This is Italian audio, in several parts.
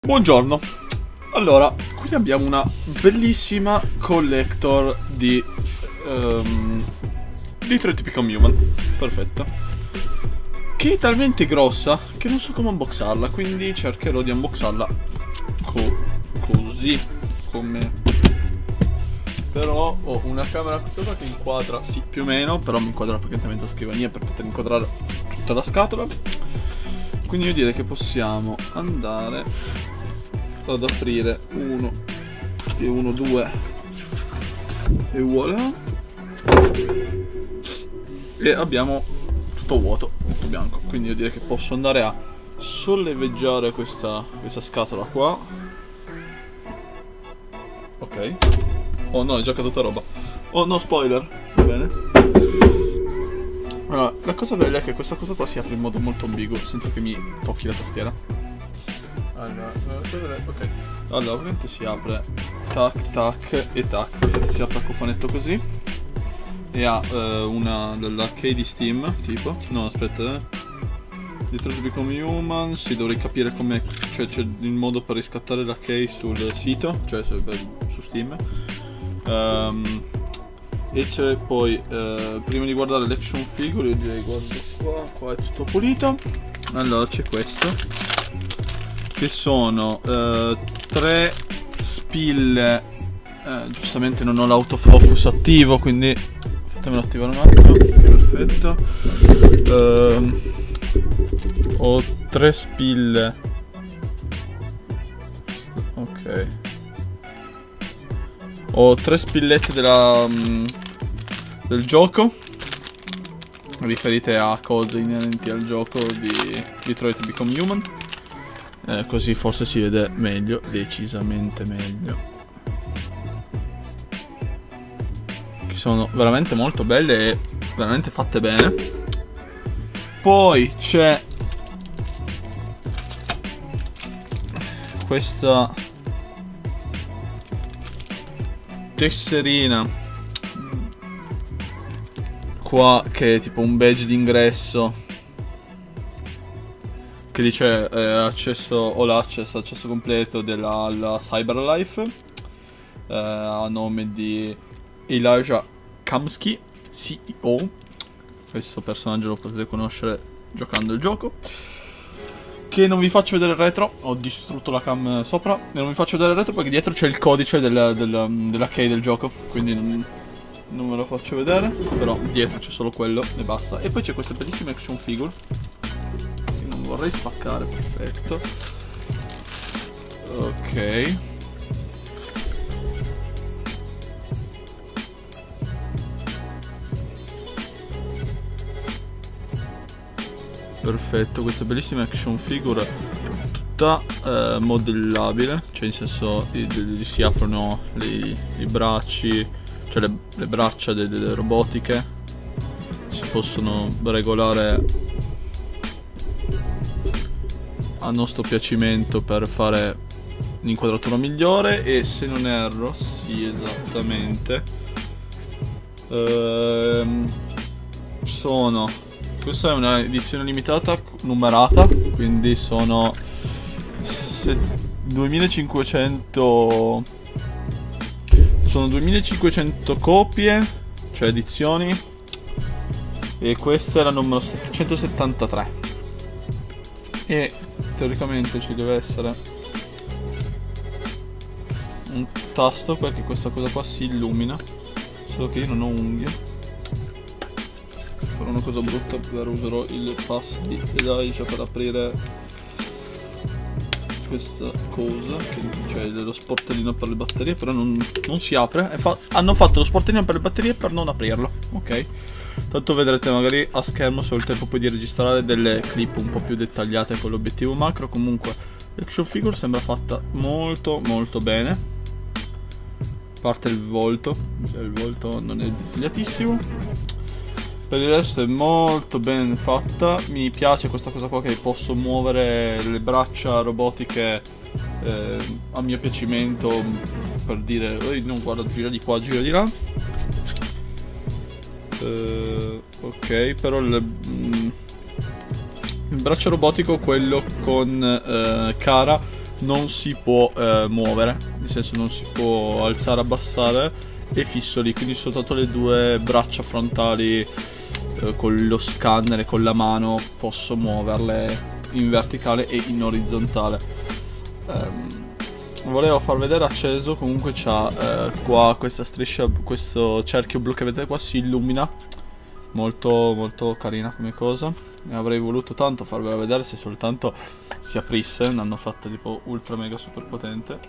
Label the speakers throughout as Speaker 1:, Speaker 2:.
Speaker 1: Buongiorno. Allora, qui abbiamo una bellissima collector di Detroit Become Human. Perfetto. Che è talmente grossa che non so come unboxarla, quindi cercherò di unboxarla così come. Però ho una camera qui sopra che inquadra, sì, più o meno, però mi inquadra praticamente la scrivania per poter inquadrare tutta la scatola. Quindi io direi che possiamo andare ad aprire uno, 2 e voilà. E abbiamo tutto vuoto, tutto bianco. Quindi io direi che posso andare a solleveggiare questa scatola qua. Ok. Oh no, è già caduta roba. Oh no, spoiler. Va bene. Allora, la cosa bella è che questa cosa qua si apre in modo molto ambiguo, senza che mi tocchi la tastiera. Allora, ok. Allora, ovviamente si apre tac, tac e tac. Perfetto, si apre a cofanetto così. E ha una della key di Steam, tipo. No, aspetta, Detroit Become Human. Sì, dovrei capire come. Cioè, c'è il modo per riscattare la key sul sito, cioè su Steam. E c'è poi, prima di guardare l'action figure, io direi guardo qua è tutto pulito. Allora c'è questo, che sono 3 spille. Giustamente non ho l'autofocus attivo, quindi fatemelo attivare un attimo. Perfetto. Ho 3 spille. Ok. Ho 3 spillette del gioco, riferite a cose inerenti al gioco di Detroit Become Human. Così forse si vede meglio, decisamente meglio. Che sono veramente molto belle e veramente fatte bene. Poi c'è questa tesserina qua, che è tipo un badge d'ingresso che dice accesso completo alla Cyberlife, a nome di Elijah Kamsky, CEO. Questo personaggio lo potete conoscere giocando il gioco. Che non vi faccio vedere il retro, ho distrutto la cam sopra e non vi faccio vedere il retro perché dietro c'è il codice della key del gioco, quindi non ve lo faccio vedere, però dietro c'è solo quello e basta. E poi c'è questa bellissima action figure che non vorrei spaccare, perfetto. Ok. Perfetto, questa bellissima action figure tutta modellabile, cioè in senso si aprono i bracci, cioè le braccia delle robotiche si possono regolare a nostro piacimento per fare un'inquadratura migliore. E se non erro, sì, esattamente, questa è una edizione limitata numerata, quindi sono 2500 copie, cioè edizioni, e questa è la numero 773. E teoricamente ci deve essere un tasto perché questa cosa qua si illumina, solo che io non ho unghie. Farò una cosa brutta, però userò il pass di Elijah per aprire questa cosa, cioè lo sportellino per le batterie, però non si apre. Hanno fatto lo sportellino per le batterie per non aprirlo, ok? Tanto vedrete magari a schermo se ho il tempo poi di registrare delle clip un po' più dettagliate con l'obiettivo macro. Comunque l'action figure sembra fatta molto molto bene, a parte il volto, cioè il volto non è dettagliatissimo. Per il resto è molto ben fatta. Mi piace questa cosa qua, che posso muovere le braccia robotiche a mio piacimento, per dire non guarda, gira di qua, gira di là. Ok, però il braccio robotico, quello con Kara, non si può muovere, nel senso non si può alzare, abbassare, è fisso lì, quindi soltanto le due braccia frontali con lo scanner e con la mano posso muoverle in verticale e in orizzontale. Volevo far vedere acceso, comunque c'ha qua questa striscia, questo cerchio blu che vedete qua si illumina, molto molto carina come cosa. E avrei voluto tanto farvela vedere se soltanto si aprisse, ne hanno fatta tipo ultra mega super potente.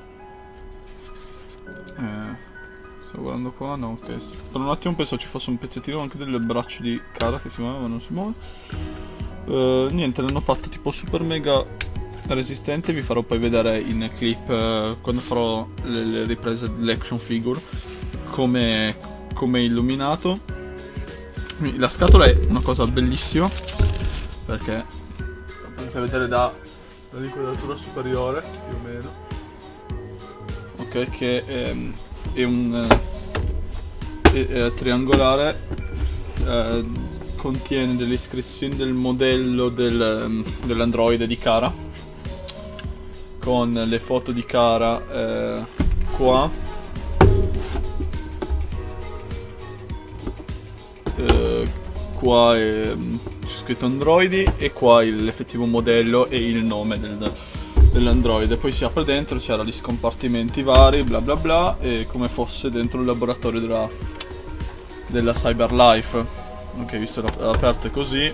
Speaker 1: Sto guardando qua, no, ok. Per un attimo penso ci fosse un pezzettino anche del braccio di Kara che si muove, ma non si muove. Niente, l'hanno fatto tipo super mega resistente. Vi farò poi vedere in clip quando farò le riprese dell'action figure come è illuminato. La scatola è una cosa bellissima perché potete vedere dall'inquadratura superiore più o meno, ok, che è un triangolare, contiene delle iscrizioni del modello dell'androide di Kara, con le foto di Kara qua, qua c'è scritto androidi e qua l'effettivo modello e il nome dell'androide. Poi si apre dentro, c'era gli scompartimenti vari, bla bla bla, e come fosse dentro il laboratorio della Cyberlife. Ok, visto aperto così,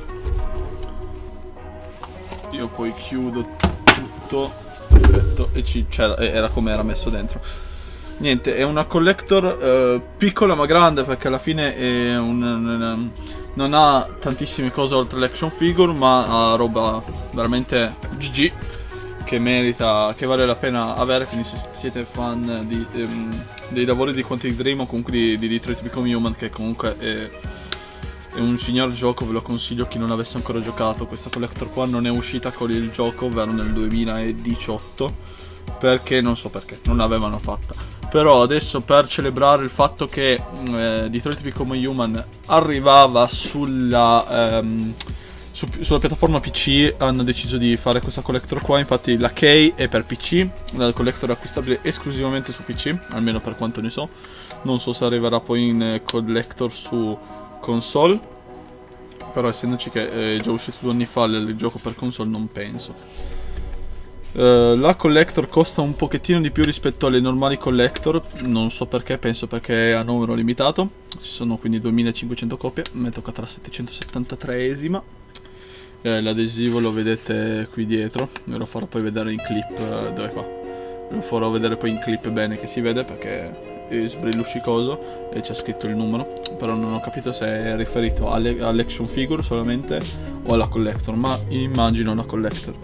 Speaker 1: io poi chiudo tutto, perfetto, e era come era messo dentro. Niente, è una collector piccola ma grande, perché alla fine è non ha tantissime cose oltre l'action figure, ma ha roba veramente GG che merita, che vale la pena avere. Quindi se siete fan dei lavori di Quantic Dream o comunque di Detroit Become Human, che comunque è un signor gioco, ve lo consiglio chi non avesse ancora giocato. Questa collector qua non è uscita con il gioco, ovvero nel 2018, perché non so perché non l'avevano fatta. Però adesso, per celebrare il fatto che Detroit Become Human arrivava sulla piattaforma PC, hanno deciso di fare questa collector qua. Infatti la key è per PC, la collector è acquistabile esclusivamente su PC, almeno per quanto ne so. Non so se arriverà poi in collector su console, però essendoci che è già uscito 2 anni fa il gioco per console, non penso. La collector costa un pochettino di più rispetto alle normali collector, non so perché, penso perché è a numero limitato. Ci sono quindi 2500 copie, mi è toccata la 773esima. L'adesivo lo vedete qui dietro, ve lo farò poi vedere in clip, dove qua? Ve lo farò vedere poi in clip bene, che si vede perché è sbrilluccicoso e c'è scritto il numero, però non ho capito se è riferito all'action figure solamente o alla collector, ma immagino una collector.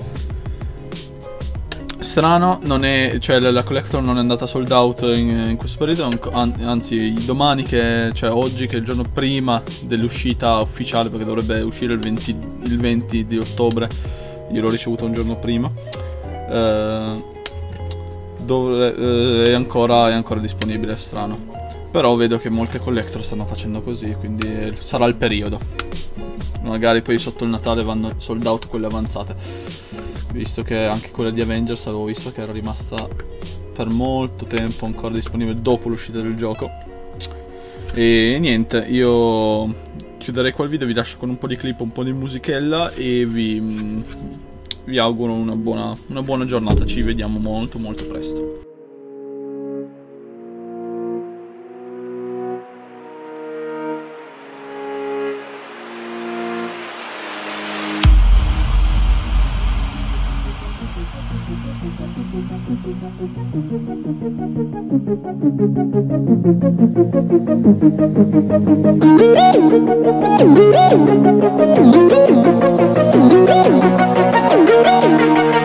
Speaker 1: Strano, non è, cioè la collector non è andata sold out in questo periodo, anzi domani, cioè oggi, che è il giorno prima dell'uscita ufficiale, perché dovrebbe uscire il 20 di ottobre, io l'ho ricevuto un giorno prima, è ancora disponibile. È strano, però vedo che molte collector stanno facendo così, quindi sarà il periodo. Magari poi sotto il Natale vanno sold out quelle avanzate, visto che anche quella di Avengers avevo visto che era rimasta per molto tempo ancora disponibile dopo l'uscita del gioco. E niente, io chiuderei qua il video, vi lascio con un po' di clip, un po' di musichella e vi auguro una buona giornata. Ci vediamo molto molto presto.
Speaker 2: Thank you.